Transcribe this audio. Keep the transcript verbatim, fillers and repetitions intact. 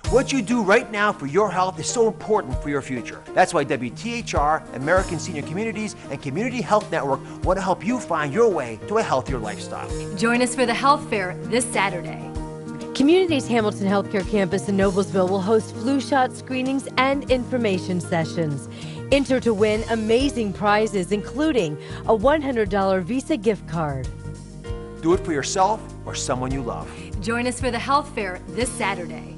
What you do right now for your health is so important for your future. That's why W T H R, American Senior Communities, and Community Health Network want to help you find your way to a healthier lifestyle. Join us for the health fair this Saturday. Communities Hamilton Healthcare Campus in Noblesville will host flu shot screenings and information sessions. Enter to win amazing prizes, including a one hundred dollar Visa gift card. Do it for yourself or someone you love. Join us for the health fair this Saturday.